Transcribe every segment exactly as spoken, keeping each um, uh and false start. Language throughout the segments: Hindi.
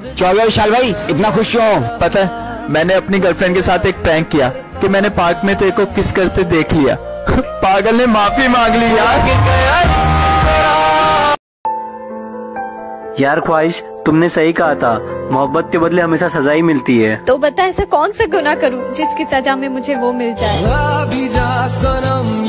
क्या हो गया विशाल भाई, इतना खुश क्यों हो? पता है, मैंने अपनी गर्लफ्रेंड के साथ एक प्रैंक किया कि मैंने पार्क में तेरे को किस करते देख लिया। पागल ने माफी मांग ली यार। यार ख्वाहिश, तुमने सही कहा था, मोहब्बत के बदले हमेशा सजा ही मिलती है। तो बता ऐसा कौन सा गुनाह करूं जिसकी सजा में मुझे वो मिल जाए।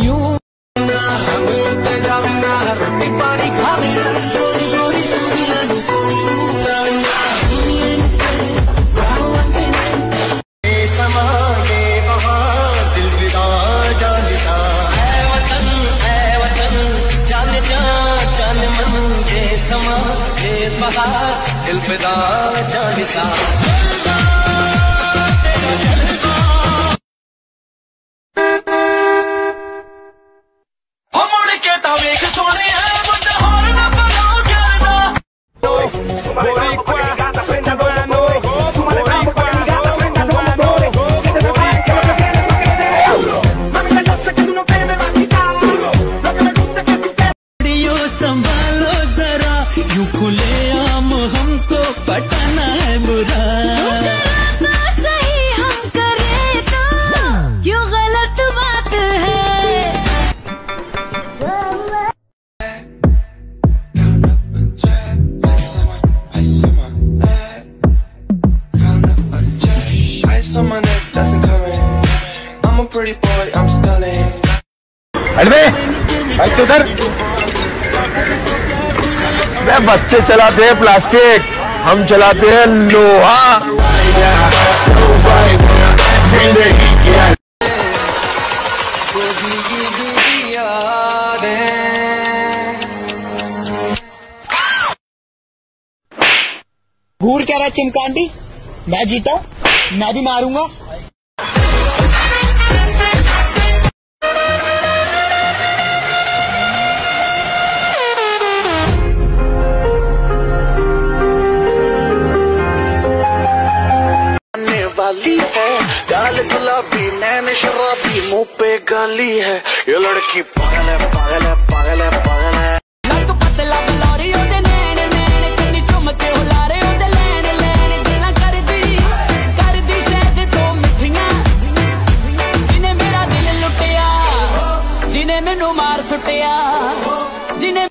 उधर बच्चे चलाते हैं प्लास्टिक, हम चलाते हैं लोहा। घूर क्या रहा चिमकांडी, मैं जीता मैं भी मारूंगा। वाली है गाल गुलाबी नैन शराबी मुंह पे गाली है, ये लड़की पागल है पागल है पागल है पागल है। नक पतला बलौरी ओदे नैन नैन कन्नी चुमके हुलारे ओदे लैन लैन गल्ला कर दी कर दी शायद तो मिठियां, जिने मेरा दिल लुटिया जिने मैनू मार सुटिया जिने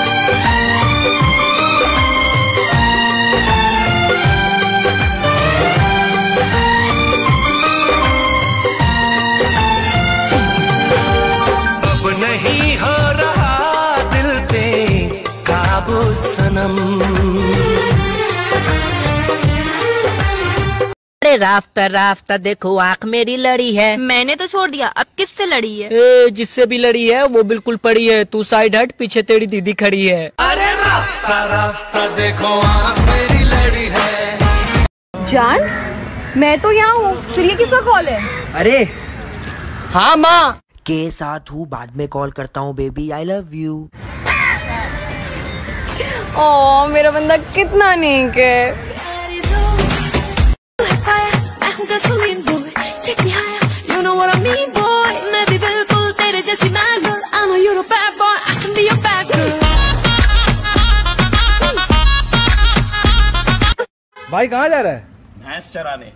सनम। अरे राफ्ता राफ्ता देखो आँख मेरी लड़ी है। मैंने तो छोड़ दिया, अब किससे लड़ी है? ए, जिससे भी लड़ी है वो बिल्कुल पड़ी है, तू साइड हट, पीछे तेरी दीदी खड़ी है। अरे राफ्ता राफ्ता देखो आँख मेरी लड़ी है। जान मैं तो यहाँ हूँ, फिर ये किसका कॉल है? अरे हाँ माँ के साथ हूँ, बाद में कॉल करता हूँ बेबी, आई लव यू। ओ मेरा बंदा कितना नेक है। भाई कहाँ जा रहा है? भैंस चराने।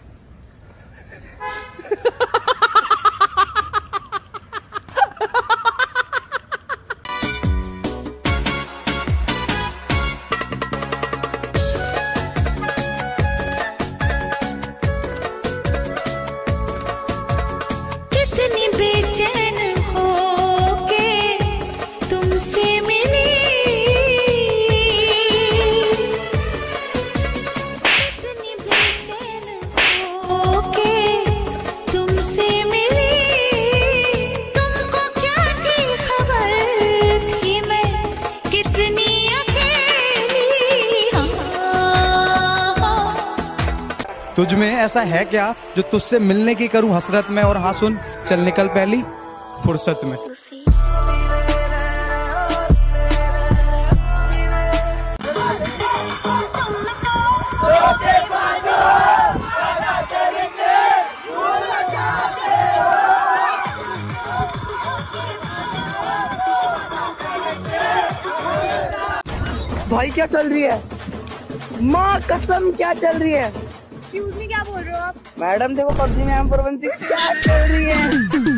तुझ में ऐसा है क्या जो तुझसे मिलने की करूं हसरत में, और हाँ सुन, चल निकल पहली फुर्सत में। भाई क्या चल रही है? माँ कसम क्या चल रही है? एक्सक्यूज मी, क्या बोल रहे हो आप? मैडम देखो पबजी में एम फोर वन सिक्स क्या चल रही है?